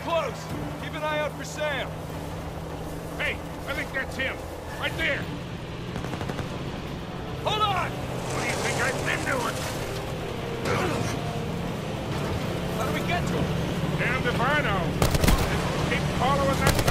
close. Keep an eye out for Sam. Hey, I think that's him. Right there. Hold on! What do you think I've been doing? How do we get to him? Damned if I know. Just keep following that